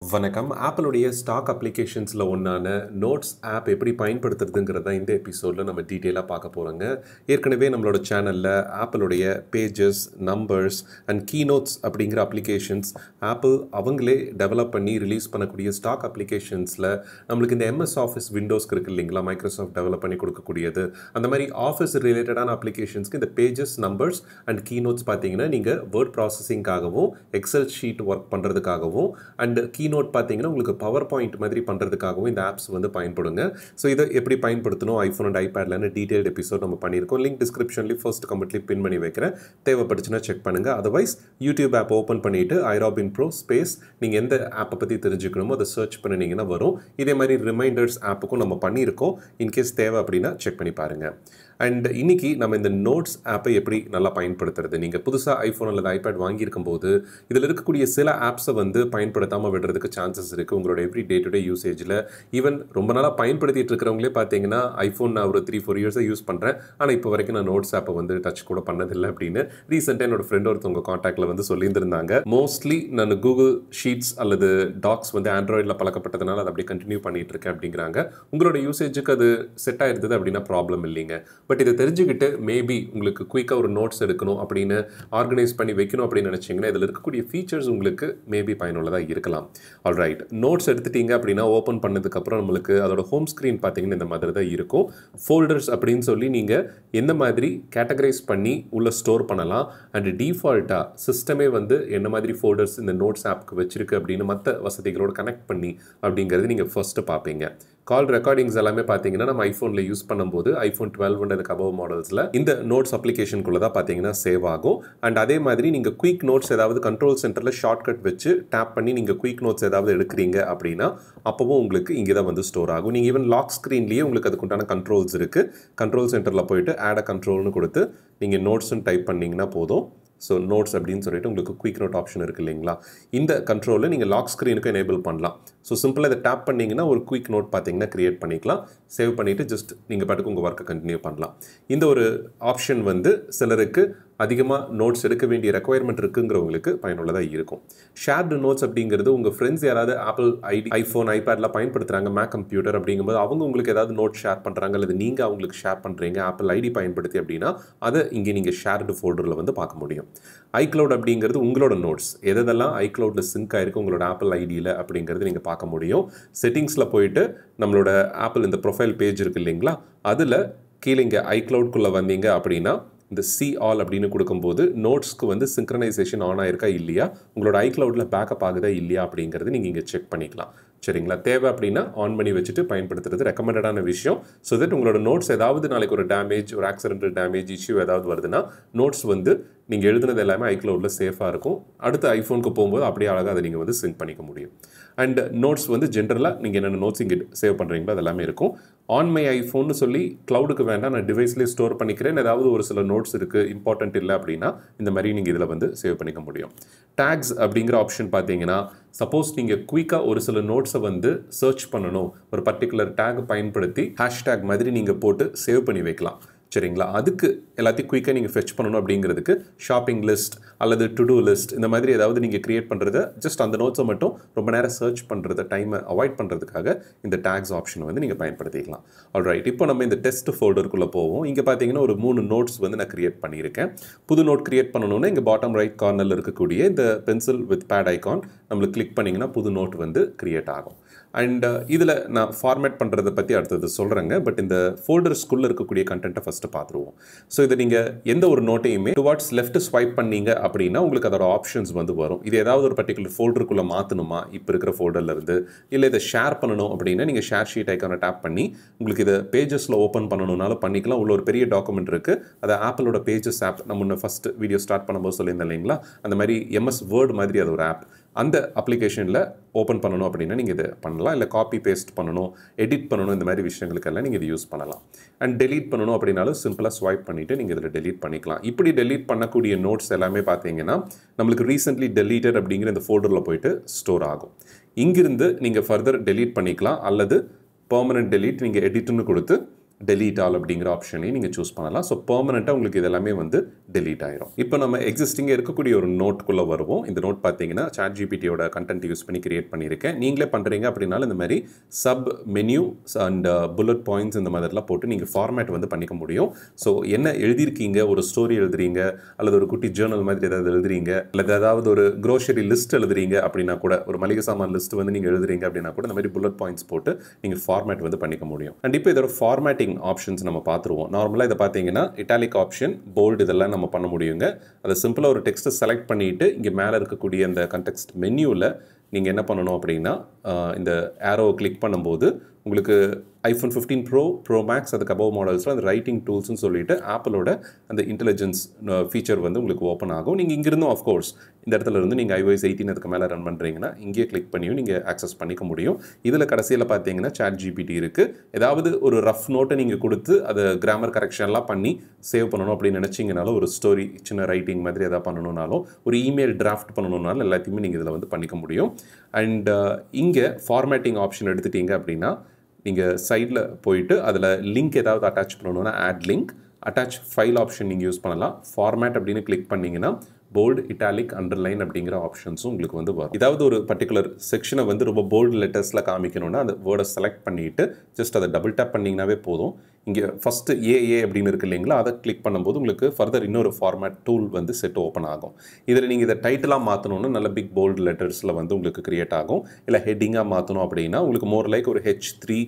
வணக்கம். ஆப்பிளுடைய ஸ்டாக் அப்ளிகேஷன்ஸில் ஒன்றான notes app எப்படி பயன்படுத்துறதுங்கிறத இந்த எபிசோடில் நம்ம டீட்டெயிலாக பார்க்க போகிறோங்க. ஏற்கனவே நம்மளோட சேனலில் ஆப்பிளுடைய பேஜஸ், நம்பர்ஸ் அண்ட் கீநோட்ஸ் அப்படிங்கிற அப்ளிகேஷன்ஸ் ஆப்பிள் அவங்களே டெவலப் பண்ணி ரிலீஸ் பண்ணக்கூடிய ஸ்டாக் அப்ளிகேஷன்ஸில் நம்மளுக்கு இந்த எம்எஸ் ஆஃபீஸ் விண்டோஸ்க்கு இருக்குது இல்லைங்களா, மைக்ரோசாஃப்ட் டெவலப் பண்ணி கொடுக்கக்கூடியது. அந்த மாதிரி ஆஃபீஸ் ரிலேட்டடான அப்ளிகேஷன்ஸ்க்கு இந்த பேஜஸ், நம்பர்ஸ் அண்ட் கீநோட்ஸ் பார்த்தீங்கன்னா நீங்கள் வேர்ட் ப்ராசஸிங்காகவும் எக்ஸல் ஷீட் ஒர்க் பண்ணுறதுக்காகவும் அண்ட் கீநோட் பார்த்தீங்கன்னா உங்களுக்கு பவர் பாயிண்ட் மாதிரி பண்ணுறதுக்காகவும் இந்த ஆப்ஸ் வந்து பயன்படுங்க. ஸோ இதை எப்படி பயன்படுத்தணும் ஐஃபோன் அண்ட் ஐபேட்லன்னு டீட்டெயில்டு எபிசோட் நம்ம பண்ணியிருக்கோம். லிங்க் டிஸ்கிரிப்ஷன்லேயும் ஃபர்ஸ்ட் கமெண்ட்லேயும் பின் பண்ணி வைக்கிறேன். தேவைப்பட்டுச்சுன்னா செக் பண்ணுங்கள். அதர்வைஸ் யூடியூப் ஆப் ஓப்பன் பண்ணிவிட்டு ஐராபின் ப்ரோ ஸ்பேஸ் நீங்கள் எந்த ஆப்பை பற்றி தெரிஞ்சுக்கணுமோ அதை சர்ச் பண்ணினீங்கன்னா வரும். இதே மாதிரி ரிமைண்டர்ஸ் ஆப்புக்கும் நம்ம பண்ணியிருக்கோம். இன்கேஸ் தேவை அப்படின்னா செக் பண்ணி பாருங்கள். அண்ட் இன்றைக்கி நம்ம இந்த நோட்ஸ் ஆப்பை எப்படி நல்லா பயன்படுத்துறது, நீங்கள் புதுசாக ஐஃபோன் அல்லது ஐபேட் வாங்கியிருக்கும் போது இதில் இருக்கக்கூடிய சில ஆப்ஸை வந்து பயன்படுத்தாமல் விடுறதுக்கு சான்சஸ் இருக்குது. உங்களோட எவ்ரி டே டு டே யூசேஜில் ஈவன் ரொம்ப நாளாக பயன்படுத்திட்டு இருக்கிறவங்களே பார்த்தீங்கன்னா ஐஃபோன் நான் ஒரு 3-4 இயர்ஸாக யூஸ் பண்ணுறேன், ஆனால் இப்போ வரைக்கும் நான் நோட்ஸ் ஆப்பை வந்து டச் கூட பண்ணதில்லை அப்படின்னு ரீசெண்டாக என்னோட ஃப்ரெண்ட் ஒருத்தவங்க காண்டாக்டில் வந்து சொல்லியிருந்திருந்தாங்க. மோஸ்ட்லி நான் கூகுள் ஷீட்ஸ் அல்லது டாக்ஸ் வந்து ஆண்ட்ராய்டில் பழக்கப்பட்டதுனால அதை அப்படியே கண்டினியூ பண்ணிகிட்டு இருக்கேன் அப்படிங்கிறாங்க. உங்களோட யூசேஜுக்கு அது செட் ஆயிருந்தது அப்படின்னா ப்ராப்ளம் இல்லைங்க. பட் இதை தெரிஞ்சுக்கிட்டு மேபி உங்களுக்கு குயிக்காக ஒரு நோட்ஸ் எடுக்கணும் அப்படின்னு ஆர்கனைஸ் பண்ணி வைக்கணும் அப்படின்னு நினச்சிங்கன்னா இதில் இருக்கக்கூடிய ஃபீச்சர்ஸ் உங்களுக்கு மேபி பயனுள்ளதாக இருக்கலாம். ஆல்ரைட், நோட்ஸ் எடுத்துட்டீங்க அப்படின்னா ஓப்பன் பண்ணதுக்கப்புறம் நம்மளுக்கு அதோட ஹோம் ஸ்க்ரீன் பார்த்தீங்கன்னா இந்த மாதிரி தான் இருக்கும். ஃபோல்டர்ஸ் அப்படின்னு சொல்லி நீங்கள் எந்த மாதிரி கேட்டகரைஸ் பண்ணி உள்ள ஸ்டோர் பண்ணலாம் அண்ட் டிஃபால்ட்டாக சிஸ்டமே வந்து என்ன மாதிரி ஃபோல்டர்ஸ் இந்த நோட்ஸ் ஆப்க்கு வச்சிருக்கு அப்படின்னு மற்ற வசதிகளோடு கனெக்ட் பண்ணி அப்படிங்கிறது நீங்கள் ஃபர்ஸ்ட்டு பார்ப்பீங்க. கால் ரெக்கார்டிங்ஸ் எல்லாமே பார்த்தீங்கன்னா நம்ம ஐஃபோனில் யூஸ் பண்ணும்போது ஐஃபோன் 12 அண்ட் அதுக்கு அபவ் மாடல்ஸில் இந்த நோட்ஸ் அப்ளிகேஷனுக்குள்ளே தான் பார்த்தீங்கன்னா சேவ் ஆகும். அண்ட் அதே மாதிரி நீங்கள் குயிக் நோட்ஸ் ஏதாவது கண்ட்ரோல் சென்டரில் ஷார்ட்கட் வச்சு டேப் பண்ணி நீங்கள் குயிக் நோட்ஸ் ஏதாவது எடுக்கிறீங்க அப்படின்னா அப்போவும் உங்களுக்கு இங்கே தான் வந்து ஸ்டோர் ஆகும். நீங்கள் ஈவன் லாக் ஸ்க்ரீன்லேயே உங்களுக்கு அதுக்குண்டான கண்ட்ரோல்ஸ் இருக்குது. கண்ட்ரோல் சென்டரில் போயிட்டு ஆட் அ கண்ட்ரோல்னு கொடுத்து நீங்கள் நோட்ஸ்ன்னு டைப் பண்ணிங்கன்னா போதும். ஸோ நோட்ஸ் அப்படின்னு சொல்லிட்டு உங்களுக்கு குயிக் நோட் ஆப்ஷன் இருக்குது இல்லைங்களா, இந்த கண்ட்ரோலில் நீங்கள் லாக் ஸ்க்ரீனுக்கு எனேபிள் பண்ணலாம். ஸோ சிம்பிளாக இதை டேப் பண்ணிங்கன்னா ஒரு குயிக் நோட் பார்த்தீங்கன்னா க்ரியேட் பண்ணிக்கலாம். சேவ் பண்ணிவிட்டு ஜஸ்ட் நீங்கள் பாட்டுக்கு உங்கள் ஒர்க்கை கண்டினியூ பண்ணலாம். இந்த ஒரு ஆப்ஷன் வந்து சிலருக்கு அதிகமாக நோட்ஸ் எடுக்க வேண்டிய ரெக்குயர்மெண்ட் இருக்குங்கிறவங்களுக்கு பயனுள்ளதாக இருக்கும். ஷேர்டு நோட்ஸ் அப்படிங்கிறது உங்கள் ஃப்ரெண்ட்ஸ் யாராவது ஆப்பிள் ஐஃபோன் ஐபேடில் பயன்படுத்துகிறாங்க, மேக் கம்ப்யூட்டர் அப்படிங்கும்போது அவங்க உங்களுக்கு ஏதாவது நோட் ஷேர் பண்ணுறாங்க அல்லது நீங்கள் அவங்களுக்கு ஷேர் பண்ணுறீங்க ஆப்பிள் ஐடி பயன்படுத்தி அப்படின்னா அதை இங்கே நீங்கள் ஷேர்டு ஃபோல்டரில் வந்து பார்க்க முடியும். ஐக்ளவுட் அப்படிங்கிறது உங்களோட நோட்ஸ் எதெல்லாம் ஐக்ளவுடில் சிங்க் ஆகிருக்கு உங்களோட ஆப்பிள் ஐடியில் அப்படிங்கிறது நீங்கள் பார்க்க முடியும். செட்டிங்ஸில் போயிட்டு நம்மளோட ஆப்பிள் இந்த ப்ரொஃபைல் பேஜ் இருக்குது இல்லைங்களா, அதில் கீழே இங்கே ஐக்ளவுட்குள்ளே வந்தீங்க அப்படின்னா இந்த சி ஆல் அப்படின்னு கொடுக்கும்போது நோட்ஸ்க்கு வந்து சிங்க்ரனைசேஷன் ஆன் ஆயிருக்கா இல்லையா, உங்களோட ஐக்ளவுடில் பேக்கப் ஆகுதா இல்லையா அப்படிங்கிறது நீங்கள் இங்கே செக் பண்ணிக்கலாம். சரிங்களா, தேவை அப்படின்னா ஆன் பண்ணி வச்சுட்டு பயன்படுத்துறது ரெக்கமெண்டடான விஷயம். ஸோ தட் உங்களோட நோட்ஸ் ஏதாவது நாளைக்கு ஒரு டேமேஜ், ஒரு ஆக்சிடென்டல் டேமேஜ் இஷ்யூ ஏதாவது வருதுன்னா நோட்ஸ் வந்து நீங்கள் எழுதுனது எல்லாமே ஐக்ளவுடில் சேஃபாக இருக்கும். அடுத்த ஐஃபோனுக்கு போகும்போது அப்படியே அழகாக அதை நீங்கள் வந்து சிங்க் பண்ணிக்க முடியும். அண்ட் நோட்ஸ் வந்து ஜென்ரலாக நீங்கள் என்னென்ன நோட்ஸ் இங்கே சேவ் பண்ணுறீங்களோ அது எல்லாமே இருக்கும். ஆன் மை ஐஃபோன்னு சொல்லி க்ளவுடுக்கு வேண்டாம், நான் டிவைஸ்லேயே ஸ்டோர் பண்ணிக்கிறேன், ஏதாவது ஒரு சில நோட்ஸ் இருக்குது இம்பார்ட்டன்ட் இல்லை அப்படின்னா இந்த மாதிரி நீங்கள் இதில் வந்து சேவ் பண்ணிக்க முடியும். டேக்ஸ் அப்படிங்கிற ஆப்ஷன் பார்த்தீங்கன்னா சப்போஸ் நீங்கள் குயிக்காக ஒரு சில நோட்ஸை வந்து சர்ச் பண்ணணும், ஒரு பர்டிகுலர் டேக் பயன்படுத்தி ஹேஷ்டேக் மாதிரி நீங்கள் போட்டு சேவ் பண்ணி வைக்கலாம். சரிங்களா, அதுக்கு எல்லாத்தையும் குயிக்காக நீங்கள் ஃபெச் பண்ணணும் அப்படிங்கிறதுக்கு ஷாப்பிங் லிஸ்ட் அல்லது டு டூ லிஸ்ட் இந்த மாதிரி ஏதாவது நீங்கள் க்ரியேட் பண்ணுறத ஜஸ்ட் அந்த நோட்ஸை மட்டும் ரொம்ப நேரம் சர்ச் பண்ணுறத டைமை அவாய்ட் பண்ணுறதுக்காக இந்த டேக்ஸ் ஆப்ஷன் வந்து நீங்கள் பயன்படுத்திக்கலாம். ஆல்ரைட், இப்போ நம்ம இந்த டெஸ்ட் ஃபோல்டருக்குள்ளே போவோம். இங்கே பார்த்தீங்கன்னா ஒரு 3 நோட்ஸ் வந்து நான் க்ரியேட் பண்ணியிருக்கேன். புது நோட் க்ரியேட் பண்ணணுன்னா இங்கே பாட்டம் ரைட் கார்னரில் இருக்கக்கூடிய இந்த பென்சில் வித் பேட் ஐகான் நம்மளுக்கு கிளிக் பண்ணிங்கன்னா புது நோட் வந்து க்ரியேட் ஆகும். அண்ட் இதில் நான் ஃபார்மேட் பண்ணுறதை பற்றி அடுத்தது சொல்கிறேங்க. பட் இந்த ஃபோல்டர்ஸ்குள்ளே இருக்கக்கூடிய கண்டென்ட்டை ஃபஸ்ட்டு பார்த்துருவோம். ஸோ இதை நீங்கள் எந்த ஒரு நோட்டையுமே டுவார்ட்ஸ் லெஃப்ட் ஸ்வைப் பண்ணீங்க அப்படின்னா உங்களுக்கு அதோட ஆப்ஷன்ஸ் வந்து வரும். இது ஏதாவது ஒரு பர்டிகுலர் ஃபோல்டருக்குள்ளே மாற்றணுமா இப்போ இருக்கிற ஃபோல்டர்லேருந்து, இல்லை இதை ஷேர் பண்ணணும் அப்படின்னா நீங்கள் ஷேர் ஷீட் ஐக்கானை டேப் பண்ணி உங்களுக்கு இதை பேஜஸில் ஓப்பன் பண்ணணுன்னாலும் பண்ணிக்கலாம். உள்ள ஒரு பெரிய டாக்குமெண்ட் இருக்குது, அதை ஆப்பிளோட பேஜஸ் ஆப் நம்ம முன்ன ஃபஸ்ட்டு வீடியோ ஸ்டார்ட் பண்ணும்போது சொல்லியிருந்தேன் இல்லைங்களா, அந்த மாதிரி எம்எஸ் வேர்ட் மாதிரி அது ஒரு ஆப். அந்த அப்ளிகேஷனில் ஓப்பன் பண்ணணும் அப்படின்னா நீங்கள் இதை பண்ணலாம். இல்லை காப்பி பேஸ்ட் பண்ணணும், எடிட் பண்ணணும், இந்த மாதிரி விஷயங்களுக்கெல்லாம் நீங்கள் இது யூஸ் பண்ணலாம். அண்ட் டெலீட் பண்ணணும் அப்படின்னாலும் சிம்பிளாக ஸ்வைப் பண்ணிவிட்டு நீங்கள் இதில் டெலீட் பண்ணிக்கலாம். இப்படி டெலீட் பண்ணக்கூடிய நோட்ஸ் எல்லாமே பார்த்தீங்கன்னா நம்மளுக்கு ரீசென்ட்லி டெலீட்டட் அப்படிங்கிற இந்த ஃபோல்டரில் போயிட்டு ஸ்டோர் ஆகும். இங்கிருந்து நீங்கள் ஃபர்தர் டெலீட் பண்ணிக்கலாம் அல்லது பெர்மனன்ட் டெலீட் நீங்கள் எடிட்னு கொடுத்து delete all அப்படிங்கிற ஆப்ஷனையும் நீங்கள் சூஸ் பண்ணலாம். ஸோ பெர்மனெண்ட்டாக உங்களுக்கு இதெல்லாமே வந்து delete ஆயிரும். இப்போ நம்ம எக்ஸிஸ்டிங்காக இருக்கக்கூடிய ஒரு நோட்குள்ளே வருவோம். இந்த நோட் பார்த்தீங்கன்னா ChatGPTயோட கண்டென்ட் யூஸ் பண்ணி கிரியேட் பண்ணியிருக்கேன். நீங்களே பண்ணுறீங்க அப்படின்னாலும் இந்த மாதிரி sub menu and bullet points இந்த மாதிரிலாம் போட்டு நீங்கள் ஃபார்மேட் வந்து பண்ணிக்க முடியும். ஸோ என்ன எழுதியிருக்கீங்க, ஒரு ஸ்டோரி எழுதுறீங்க அல்லது ஒரு குட்டி ஜேர்னல் மாதிரி ஏதாவது எழுதுறீங்க அல்லது ஏதாவது ஒரு க்ரோசரி லிஸ்ட் எழுதுறீங்க அப்படின்னா கூட, ஒரு மளிகை சாமான் லிஸ்ட் வந்து நீங்கள் எழுதுறீங்க அப்படின்னா கூட இந்த மாதிரி புல்லட் பாயிண்ட்ஸ் போட்டு நீங்கள் ஃபார்மேட் வந்து பண்ணிக்க முடியும். அண்ட் இப்போ இதோட ஃபார்மேட்டிங் ஆப்ஷன்ஸ் நம்ம பார்த்துருவோம். நார்மலாக இதை பார்த்தீங்கன்னா இட்டாலிக் ஆப்ஷன், போல்டு இதெல்லாம் நம்ம பண்ண முடியுங்க. அதை சிம்பிளாக ஒரு டெக்ஸ்ட்டை செலக்ட் பண்ணிவிட்டு இங்கே மேலே இருக்கக்கூடிய அந்த கண்டெக்ஸ்ட் மெனுவில் நீங்கள் என்ன பண்ணணும் அப்படின்னா இந்த ஆரோ கிளிக் பண்ணும்போது உங்களுக்கு iPhone 15 Pro, Pro Max அதுக்கு அபவ் மாடல்ஸில் அந்த ரைட்டிங் டூல்ஸ்னு சொல்லிட்டு ஆப்பிளோட அந்த இன்டெலிஜென்ஸ் ஃபீச்சர் வந்து உங்களுக்கு ஓப்பன் ஆகும். நீங்கள் இங்கிருந்தும் ஆஃப்கோர்ஸ் இந்த இடத்துல இருந்து நீங்கள் iOS 18 அதுக்கு மேலே ரன் பண்ணுறீங்கன்னா இங்கேயே கிளிக் பண்ணியும் நீங்கள் ஆக்சஸ் பண்ணிக்க முடியும். இதில் கடைசியில் பார்த்தீங்கன்னா ChatGPT இருக்குது. ஏதாவது ஒரு ரஃப் நோட்டை நீங்கள் கொடுத்து அதை கிராமர் கரெக்ஷன்லாம் பண்ணி சேவ் பண்ணணும் அப்படின்னு நினச்சிங்கனாலும், ஒரு ஸ்டோரி சின்ன ரைட்டிங் மாதிரி எதாவது பண்ணணுன்னாலும், ஒரு இமெயில் டிராஃப்ட் பண்ணணுன்னாலும் எல்லாத்தையுமே நீங்கள் இதில் வந்து பண்ணிக்க முடியும். அண்ட் இங்கே ஃபார்மேட்டிங் ஆப்ஷன் எடுத்துட்டீங்க அப்படின்னா நீங்கள் சைடில் போயிட்டு அதில் லிங்க் ஏதாவது அட்டாச் பண்ணணுன்னா add link, attach file option நீங்கள் யூஸ் பண்ணலாம். ஃபார்மேட் அப்படின்னு கிளிக் பண்ணிங்கன்னா போல்டு, இட்டாலிக், அண்டர்லைன் அப்படிங்கிற ஆப்ஷன்ஸும் உங்களுக்கு வந்து வரும். ஏதாவது ஒரு பர்டிகுலர் செக்ஷனை வந்து ரொம்ப போல்டு லெட்டர்ஸில் காமிக்கணும்னா அந்த வேர்டை செலக்ட் பண்ணிவிட்டு ஜஸ்ட் அதை டபுள் டேப் பண்ணிங்கனாவே போதும். இங்கே ஃபஸ்ட்டு ஏஏ அப்படின்னு இருக்குது இல்லைங்களா, அதை கிளிக் பண்ணும்போது உங்களுக்கு ஃபர்தர் இன்னொரு ஃபார்மேட் டூல் வந்து செட் ஓப்பன் ஆகும். இதில் நீங்கள் இதை டைட்டிலாக மாற்றணும்னா நல்ல பிக் போல்டு லெட்டர்ஸில் வந்து உங்களுக்கு கிரியேட் ஆகும். இல்லை ஹெட்டிங்காக மாற்றணும் அப்படின்னா உங்களுக்கு மோர் லைக் ஒரு H3,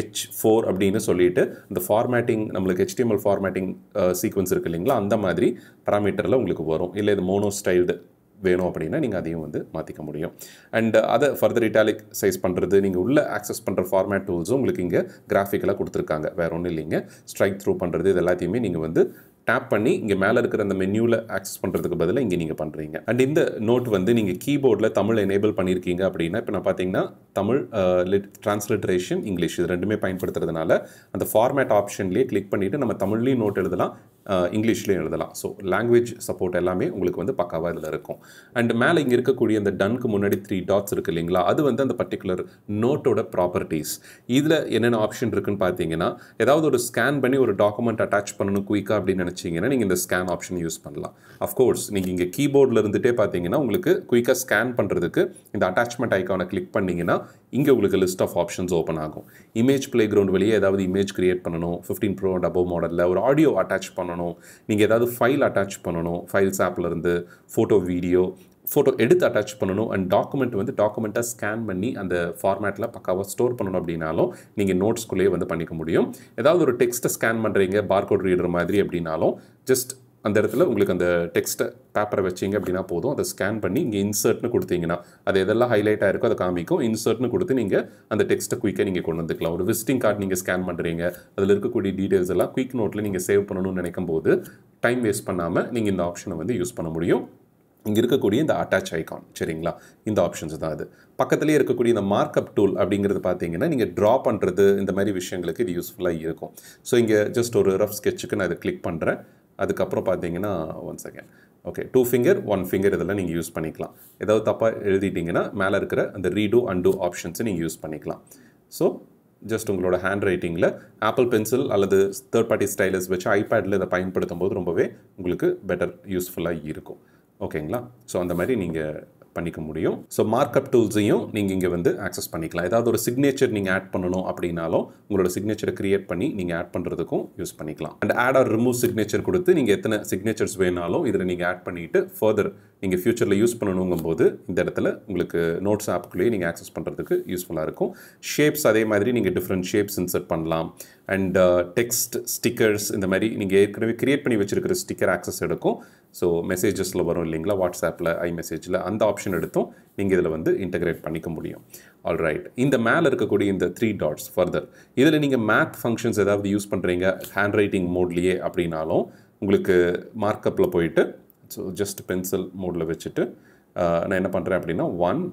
H4 அப்படின்னு சொல்லிட்டு இந்த ஃபார்மேட்டிங் நம்மளுக்கு HTML ஃபார்மேட்டிங் சீக்வன்ஸ் இருக்குது இல்லைங்களா, அந்த மாதிரி பராமீட்டரில் உங்களுக்கு வரும். இல்லை இது மோனோ ஸ்டைல்டு வேணும் அப்படின்னா நீங்கள் அதையும் வந்து மாற்றிக்க முடியும். அண்ட் அதை ஃபர்தர் இட்டாலிக் சைஸ் பண்ணுறது, நீங்கள் உள்ளே ஆக்சஸ் பண்ணுற ஃபார்மேட் டூல்ஸும் உங்களுக்கு இங்கே கிராஃபிக்கலாக கொடுத்துருக்காங்க. வேறு ஒன்றும் இல்லைங்க. ஸ்ட்ரைக் த்ரூ பண்ணுறது இது எல்லாத்தையுமே நீங்கள் வந்து டேப் பண்ணி இங்கே மேலே இருக்கிற அந்த மெனுவில் ஆக்சஸ் பண்ணுறதுக்கு பதிலாக இங்கே நீங்கள் பண்ணுறீங்க. அண்ட் இந்த நோட் வந்து நீங்கள் கீபோர்டில் தமிழ் எனேபிள் பண்ணியிருக்கீங்க அப்படின்னா, இப்போ நான் பார்த்தீங்கன்னா தமிழ் டிரான்ஸ்லிட்ரேஷன், இங்கிலீஷ் இது ரெண்டுமே பயன்படுத்துறதுனால அந்த ஃபார்மேட் ஆப்ஷன்லேயே கிளிக் பண்ணிவிட்டு நம்ம தமிழ்லேயும் நோட் எழுதலாம், இங்கிலீஷ்லேயும் எழுதலாம். ஸோ லாங்குவேஜ் சப்போர்ட் எல்லாமே உங்களுக்கு வந்து பக்காவாக இதில் இருக்கும். அண்ட் மேலே இங்கே இருக்கக்கூடிய அந்த டன்க்கு முன்னாடி 3 டாட்ஸ் இருக்குது இல்லைங்களா, அது வந்து அந்த பர்டிகுலர் நோட்டோட ப்ராப்பர்ட்டிஸ். இதில் என்னென்ன ஆப்ஷன் இருக்குன்னு பார்த்தீங்கன்னா, ஏதாவது ஒரு ஸ்கேன் பண்ணி ஒரு டாக்குமெண்ட் அட்டாச் பண்ணணும் குயிக்காக அப்படின்னு நினச்சிங்கன்னா நீங்கள் இந்த ஸ்கேன் ஆப்ஷன் யூஸ் பண்ணலாம். அஃப்கோர்ஸ் நீங்கள் இங்கே கீபோர்டில் இருந்துகிட்டே பார்த்தீங்கன்னா உங்களுக்கு குயிக்காக ஸ்கேன் பண்ணுறதுக்கு இந்த அட்டாச்மெண்ட் ஐக்கானை கிளிக் பண்ணிங்கன்னா இங்கே உங்களுக்கு லிஸ்ட் ஆஃப் ஆப்ஷன்ஸ் ஓப்பன் ஆகும். இமேஜ் பிளே கிரவுண்ட் வெளியே ஏதாவது இமேஜ் கிரியேட் பண்ணணும், 15 Pro அண்ட் அபவ் மாடலில் ஒரு ஆடியோ அட்டாச் பண்ணணும், நீங்கள் ஏதாவது ஃபைல் அட்டாச் பண்ணணும், ஃபைல்ஸ் ஆப்லேருந்து ஃபோட்டோ, வீடியோ, ஃபோட்டோ எடுத்து அட்டாச் பண்ணணும், அண்ட் டாக்குமெண்ட் வந்து டாக்குமெண்ட்டாக ஸ்கேன் பண்ணி அந்த ஃபார்மேட்டில் பக்காவாக ஸ்டோர் பண்ணணும் அப்படின்னாலும் நீங்கள் நோட்ஸ்குள்ளேயே வந்து பண்ணிக்க முடியும். ஏதாவது ஒரு டெக்ஸ்ட்டை ஸ்கேன் பண்ணுறீங்க பார்கோட் ரீடர் மாதிரி அப்படின்னாலும் ஜஸ்ட் அந்த இடத்துல உங்களுக்கு அந்த டெக்ஸ்ட்டை பேப்பரை வச்சிங்க அப்படின்னா போதும், அதை ஸ்கேன் பண்ணி இங்கே இன்சர்ட்னு கொடுத்தீங்கன்னா அது எதெல்லாம் ஹைலைட் ஆகிருக்கோ அதை காமிக்கும். இன்சர்ட்னு கொடுத்து நீங்கள் அந்த டெக்ஸ்ட்டை குயிக்காக நீங்கள் கொண்டு வந்துக்கலாம். ஒரு விசிட்டிங் கார்டு நீங்கள் ஸ்கேன் பண்ணுறீங்க, அதில் இருக்கக்கூடிய டீட்டெயில்ஸ் எல்லாம் குயிக் நோட்டில் நீங்கள் சேவ் பண்ணணும்னு நினைக்கும் போது டைம் வேஸ்ட் பண்ணாமல் நீங்கள் இந்த ஆப்ஷனை வந்து யூஸ் பண்ண முடியும். இங்கே இருக்கக்கூடிய இந்த அட்டாச் ஐக்கான், சரிங்களா, இந்த ஆப்ஷன்ஸ் தான் அது. பக்கத்துலேயே இருக்கக்கூடிய இந்த மார்க்அப் டூல் அப்படிங்கிறது பார்த்தீங்கன்னா நீங்கள் ட்ரா பண்ணுறது இந்த மாதிரி விஷயங்களுக்கு இது யூஸ்ஃபுல்லாக இருக்கும். ஸோ இங்கே ஜஸ்ட் ஒரு ரஃப் ஸ்கெட்சுக்கு நான் இதை கிளிக் பண்ணுறேன். அதுக்கப்புறம் பார்த்தீங்கன்னா 1 செகண்ட், ஓகே, 2 ஃபிங்கர் 1 ஃபிங்கர் இதெல்லாம் நீங்கள் யூஸ் பண்ணிக்கலாம். ஏதாவது தப்பாக எழுதிட்டிங்கன்னா மேலே இருக்கிற அந்த ரீடூ அண்டூ ஆப்ஷன்ஸை நீங்கள் யூஸ் பண்ணிக்கலாம். ஸோ ஜஸ்ட் உங்களோட ஹேண்ட் ரைட்டிங்கில் ஆப்பிள் பென்சில் அல்லது தேர்ட் பார்ட்டி ஸ்டைலஸ் வச்சு ஐபேடில் இதை பயன்படுத்தும் போது ரொம்பவே உங்களுக்கு பெட்டர் யூஸ்ஃபுல்லாக இருக்கும். ஓகேங்களா? ஸோ அந்த மாதிரி நீங்கள் பண்ணிக்க முடியும். ஸோ மார்க்அப் டூல்ஸையும் நீங்கள் இங்கே வந்து ஆக்சஸ் பண்ணிக்கலாம். ஏதாவது ஒரு சிக்னேச்சர் நீங்கள் ஆட் பண்ணணும் அப்படின்னாலும் உங்களோட சிக்னேச்சரை கிரியேட் பண்ணி நீங்கள் ஆட் பண்ணுறதுக்கும் யூஸ் பண்ணிக்கலாம். And add or remove signature கொடுத்து நீங்கள் எத்தனை சிக்னேச்சர்ஸ் வேணாலும் இதில் நீங்கள் ஆட் பண்ணிவிட்டு ஃபர்தர் நீங்கள் ஃபியூச்சரில் யூஸ் பண்ணணுங்கும் போது இந்த இடத்துல உங்களுக்கு நோட்ஸ் ஆப்புக்குள்ளேயே நீங்கள் ஆக்சஸ் பண்ணுறதுக்கு யூஸ்ஃபுல்லாக இருக்கும். ஷேப்ஸ் அதே மாதிரி நீங்கள் டிஃப்ரெண்ட் ஷேப்ஸ் இன்சர்ட் பண்ணலாம். அண்ட் டெக்ஸ்ட், ஸ்டிக்கர்ஸ் இந்த மாதிரி நீங்கள் ஏற்கனவே கிரியேட் பண்ணி வச்சுருக்கிற ஸ்டிக்கர் ஆக்சஸ் எடுக்கும். ஸோ மெசேஜஸில் வரும் இல்லைங்களா, வாட்ஸ்அப்பில், iMessageல அந்த ஆப்ஷன் எடுத்தும் நீங்கள் இதில் வந்து இன்டகிரேட் பண்ணிக்க முடியும். ஆல்ரைட், இந்த மேலே இருக்கக்கூடிய இந்த 3 டாட்ஸ் ஃபர்தர் இதில் நீங்கள் மேத் ஃபங்க்ஷன்ஸ் ஏதாவது யூஸ் பண்ணுறீங்க ஹேண்ட் ரைட்டிங் மோட்லேயே அப்படின்னாலும் உங்களுக்கு மார்க்கப்பில் போயிட்டு ஸோ ஜஸ்ட் பென்சில் மோடில் வச்சுட்டு நான் என்ன பண்ணுறேன் அப்படின்னா 1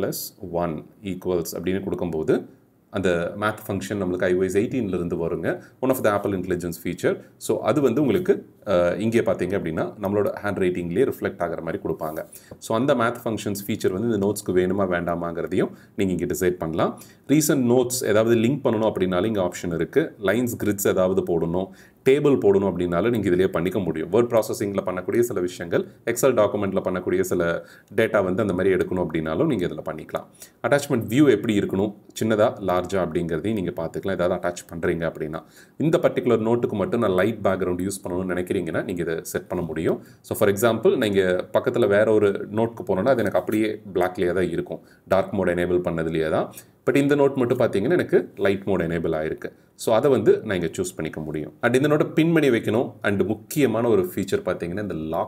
+ 1 = அப்படின்னு கொடுக்கும்போது அந்த மேத் ஃபங்க்ஷன் நம்மளுக்கு iOS 18 வருங்க. One of the Apple Intelligence feature. So அது வந்து உங்களுக்கு இங்கே பார்த்தீங்க அப்படின்னா நம்மளோட ஹேண்ட் ரைட்டிங்லேயே ரிஃப்ளெக்ட் ஆகிற மாதிரி கொடுப்பாங்க. ஸோ அந்த மேத் ஃபங்க்ஷன்ஸ் ஃபீச்சர் வந்து இந்த நோட்ஸ்க்கு வேணுமா வேண்டாமாங்கிறதையும் நீங்கள் இங்கே டிசைட் பண்ணலாம். ரீசன்ட் நோட்ஸ் ஏதாவது லிங்க் பண்ணணும் அப்படின்னாலும் இங்கே ஆப்ஷன் இருக்குது. லைன்ஸ் கிரிட்ஸ் ஏதாவது போடணும், டேபிள் போடணும் அப்படின்னாலும் நீங்கள் இதிலே பண்ணிக்க முடியும். வேர்ட் ப்ராசஸிங்கில் பண்ணக்கூடிய சில விஷயங்கள், எக்ஸல் டாக்குமெண்ட்டில் பண்ணக்கூடிய சில டேட்டா வந்து அந்த மாதிரி எடுக்கணும் அப்படின்னாலும் நீங்கள் இதில் பண்ணிக்கலாம். அட்டாச்மெண்ட் வியூ எப்படி இருக்கணும், சின்னதாக லார்ஜாக அப்படிங்கிறதையும் நீங்கள் பார்த்துக்கலாம். ஏதாவது அட்டாச் பண்ணுறீங்க அப்படின்னா இந்த பர்டிகுலர் நோட்டுக்கு மட்டும் நான் லைட் பேக்ரவுண்ட் யூஸ் பண்ணணும்னு நினைக்கிறீங்கன்னா நீங்கள் இதை செட் பண்ண முடியும். ஸோ ஃபார் எக்ஸாம்பிள் நீங்கள் பக்கத்தில் வேற ஒரு நோட்டுக்கு போனோன்னா அது எனக்கு அப்படியே பிளாக்லேயே தான் இருக்கும், டார்க் மோட் எனேபிள் பண்ணதுலேயே தான். பட் இந்த நோட் மட்டும் பார்த்தீங்கன்னா எனக்கு லைட் மோட் எனேபிள் ஆயிருக்கு. ஸோ அதை வந்து நான் இங்கே சூஸ் பண்ணிக்க முடியும். அண்ட் இந்த நோட்டை பின் பண்ணி வைக்கணும். அண்ட் முக்கியமான ஒரு ஃபீச்சர் பார்த்தீங்கன்னா இந்த லாக்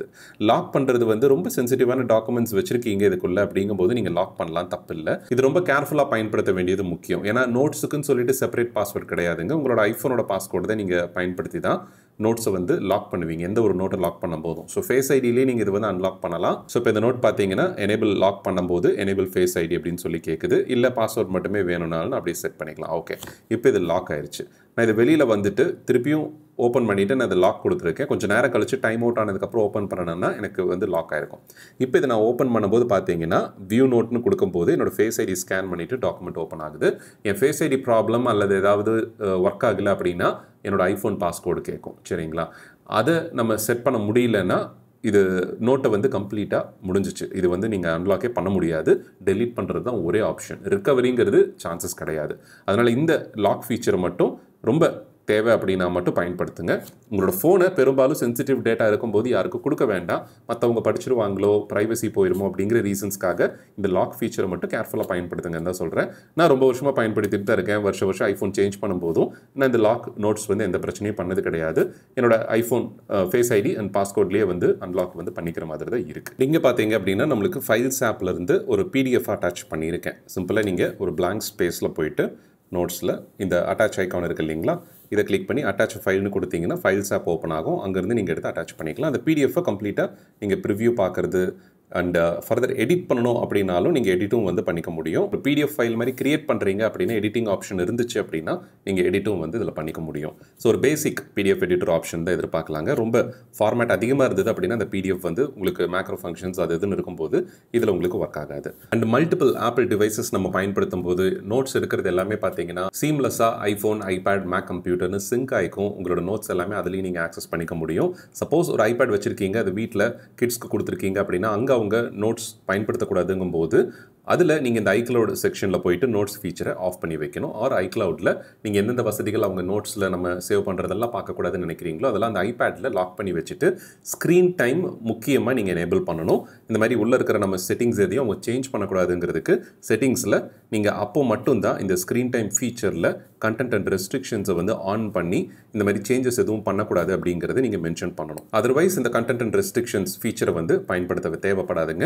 பண்ணுறது வந்து ரொம்ப சென்சிட்டிவான டாக்குமெண்ட்ஸ் வச்சிருக்கீங்க இதுக்குள்ள அப்படிங்கும்போது நீங்கள் லாக் பண்ணலாம், தப்பு இல்லை. இது ரொம்ப கேர்ஃபுல்லாக பயன்படுத்த வேண்டியது முக்கியம். ஏன்னா நோட்ஸுக்குன்னு சொல்லிட்டு செப்பரேட் பாஸ்வேர்ட் கிடையாதுங்க. உங்களோட ஐஃபோனோட பாஸ்வேர்டு தான் நீங்கள் பயன்படுத்தி தான் நோட்ஸை வந்து லாக் பண்ணுவீங்க, எந்த ஒரு நோட்டை லாக் பண்ணும் போதும். ஸோ ஃபேஸ் ஐடியிலே நீங்கள் இது வந்து அன்லாக் பண்ணலாம். ஸோ இப்போ இந்த நோட் பார்த்தீங்கன்னா எனேபிள் லாக் பண்ணும்போது எனேபிள் ஃபேஸ் ஐடி அப்படின்னு சொல்லி கேட்குது. இல்லை பாஸ்வேர்ட் மட்டுமே வேணும்னாலும் அப்படியே செட் பண்ணிக்கலாம். ஓகே, இப்போ இது லாக் ஆயிடுச்சு. நான் இது வெளியில் வந்துட்டு திருப்பியும் ஓப்பன் பண்ணிவிட்டு நான் அதை லாக் கொடுத்துருக்கேன். கொஞ்சம் நேரம் கழிச்சு டைம் அவுட் ஆனதுக்கப்புறம் ஓப்பன் பண்ணணும்னா எனக்கு வந்து லாக் ஆயிருக்கும். இப்போ இதை நான் ஓப்பன் பண்ணும்போது பார்த்தீங்கன்னா வியூ நோட்னு கொடுக்கும்போது என்னோட ஃபேஸ் ஐடி ஸ்கேன் பண்ணிவிட்டு டாக்குமெண்ட் ஓப்பன் ஆகுது. என் ஃபேஸ் ஐடி ப்ராப்ளம் அல்லது ஏதாவது ஒர்க் ஆகலை அப்படின்னா என்னோட ஐஃபோன் பாஸ்கோடு கேட்கும். சரிங்களா, அதை நம்ம செட் பண்ண முடியலன்னா இது நோட்டை வந்து கம்ப்ளீட்டாக முடிஞ்சிச்சு. இது வந்து நீங்கள் அன்லாக்கே பண்ண முடியாது. டெலீட் பண்ணுறது தான் ஒரே ஆப்ஷன். ரிகவரிங்கிறது சான்சஸ் கிடையாது. அதனால் இந்த லாக் ஃபீச்சரை மட்டும் ரொம்ப தேவை அப்படின்னா மட்டும் பயன்படுத்துங்க. உங்களோட ஃபோனை பெரும்பாலும் சென்சிட்டிவ் டேட்டா இருக்கும்போது யாருக்கும் கொடுக்க வேண்டாம். மற்றவங்க படிச்சிருவாங்களோ, ப்ரைவசி போயிருமோ அப்படிங்கிற ரீசன்ஸ்க்காக இந்த லாக் ஃபீச்சரை மட்டும் கேர்ஃபுல்லாக பயன்படுத்துங்கன்னு தான் சொல்கிறேன். நான் ரொம்ப வருஷமாக பயன்படுத்திட்டு தான் இருக்கேன். வருஷம் ஐஃபோன் சேஞ்ச் பண்ணும்போதும் நான் இந்த லாக் நோட்ஸ் வந்து எந்த பிரச்சனையும் பண்ணது கிடையாது. என்னோட ஐஃபோன் ஃபேஸ் ஐடி அண்ட் பாஸ்கோட்லேயே வந்து அன்லாக் வந்து பண்ணிக்கிற மாதிரி தான் இருக்குது. நீங்கள் பார்த்தீங்க அப்படின்னா நம்மளுக்கு ஃபைல்ஸ் ஆப்லேருந்து ஒரு பிடிஎஃப் அட்டாச் பண்ணியிருக்கேன். சிம்பிளாக நீங்கள் ஒரு பிளாங்க் ஸ்பேஸில் போயிட்டு நோட்ஸில் இந்த அட்டாச் ஐக்கான் இருக்குது இல்லைங்களா, இதை கிளிக் பண்ணி அட்டாச் ஃபைல்னு கொடுத்தீங்கன்னா ஃபைல்ஸ் ஆப் ஓப்பன் ஆகும். அங்கேருந்து நீங்கள் எடுத்து அட்டாச் பண்ணிக்கலாம். அந்த பிடிஎஃப்பை கம்ப்ளீட்டாக நீங்கள் ப்ரிவ்யூ பார்க்குறது அண்ட் ஃபர்தர் எடிட் பண்ணணும் அப்படின்னாலும் நீங்கள் எடிட்டும் வந்து பண்ணிக்க முடியும். ஒரு பிடிஎஃப் ஃபைல் மாதிரி கிரியேட் பண்ணுறீங்க அப்படின்னா எடிட்டிங் ஆப்ஷன் இருந்துச்சு அப்படின்னா நீங்கள் எடிட்டும் வந்து இதில் பண்ணிக்க முடியும். ஸோ ஒரு பேசிக் பிடிஎஃப் எடிட்டர் ஆப்ஷன் தான் எதிர்பார்க்கலாங்க. ரொம்ப ஃபார்மேட் அதிகமாக இருந்தது அப்படின்னா அந்த பிடிஎஃப் வந்து உங்களுக்கு மேக்ரோ ஃபங்க்ஷன்ஸ் அது இதுன்னு இருக்கும்போது இதில் உங்களுக்கு ஒர்க் ஆகாது. அண்ட் மல்டிபிள் ஆப்பிள் டிவைசஸ் நம்ம பயன்படுத்தும் போது நோட்ஸ் எடுக்கிறது எல்லாமே பார்த்தீங்கன்னா சீம்லெஸ்ஸாக ஐஃபோன், ஐபேட், மேக் கம்ப்யூட்டர்னு சிங்க் ஆகிக்கும். உங்களோட நோட்ஸ் எல்லாமே அதுலேயும் நீங்கள் ஆக்சஸ் பண்ணிக்க முடியும். சப்போஸ் ஒரு ஐபேட் வச்சுருக்கீங்க, அது வீட்டில் கிட்ஸ்க்கு கொடுத்துருக்கீங்க அப்படின்னா அங்கே அவங்க நோட்ஸ் பயன்படுத்தக்கூடாதுங்கும் போது அதில் நீங்கள் இந்த ஐக்ளவுட் செக்ஷனில் போயிட்டு நோட்ஸ் ஃபீச்சரை ஆஃப் பண்ணி வைக்கணும். ஆர் ஐக்ளவுடில் நீங்கள் எந்தெந்த வசதிகள் அவங்க நோட்ஸில் நம்ம சேவ் பண்ணுறதெல்லாம் பார்க்கக்கூடாதுன்னு நினைக்கிறீங்களோ அதெல்லாம் அந்த ஐபேடில் லாக் பண்ணி வச்சுட்டு ஸ்க்ரீன் டைம் முக்கியமாக நீங்கள் எனேபிள் பண்ணணும். இந்த மாதிரி உள்ளே இருக்கிற நம்ம செட்டிங்ஸ் எதையும் அவங்க சேஞ்ச் பண்ணக்கூடாதுங்கிறதுக்கு செட்டிங்ஸில் நீங்கள் அப்போ மட்டும்தான் இந்த ஸ்க்ரீன் டைம் ஃபீச்சரில் கண்டென்ட் அண்ட் ரெஸ்ட்ரிக்ஷன்ஸை வந்து ஆன் பண்ணி இந்த மாதிரி சேஞ்சஸ் எதுவும் பண்ணக்கூடாது அப்படிங்கிறத நீங்கள் மென்ஷன் பண்ணணும். அதர்வைஸ் இந்த கண்டென்ட் அண்ட் ரெஸ்ட்ரிக்ஷன்ஸ் ஃபீச்சரை வந்து பயன்படுத்த தேவைப்படாதுங்க.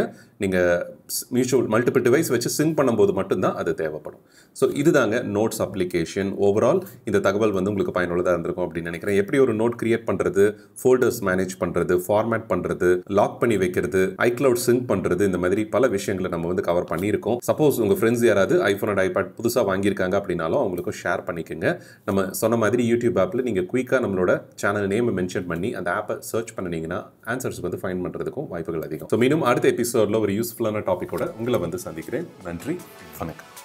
நீங்கள் மல்டிபிள் டிவைஸ் வச்சு சிங்க் பண்ணும்போது மட்டும்தான் அது தேவைப்படும். ஸோ இதுதாங்க நோட்ஸ் அப்ளிகேஷன். ஓவரால் இந்த தகவல் வந்து உங்களுக்கு பயனுள்ளதாக இருந்திருக்கும் அப்படின்னு நினைக்கிறேன். எப்படி ஒரு நோட் கிரியேட் பண்ணுறது, ஃபோல்டர்ஸ் மேனேஜ் பண்ணுறது, ஃபார்மேட் பண்ணுறது, லாக் பண்ணி வைக்கிறது, ஐக்ளவுட் சிங்க் பண்ணுறது, இந்த மாதிரி பல விஷயங்களை நம்ம வந்து கவர் பண்ணியிருக்கோம். சப்போஸ் உங்கள் ஃப்ரெண்ட்ஸ் யாராவது ஐஃபோன் அண்ட் ஐபேட் புதுசாக வாங்கியிருக்காங்க அப்படின்னாலும் அவங்களுக்கும் ஷேர் பண்ணிக்கோங்க. நம்ம சொன்ன மாதிரி யூடியூப் ஆப்பில் நீங்கள் குயிக்காக நம்மளோட சேனல் நேமை மென்ஷன் பண்ணி அந்த ஆப்பை சர்ச் பண்ணிங்கன்னா ஆன்சர்ஸ் வந்து ஃபைண்ட் பண்ணுறதுக்கும் வாய்ப்புகள் அதிகம். ஸோ மீண்டும் அடுத்த எபிசோடில் ஒரு யூஸ்ஃபுல்லான டாப்பிக்கோட உங்களை வந்து சந்திக்கிறேன். நன்றி, வணக்கம்.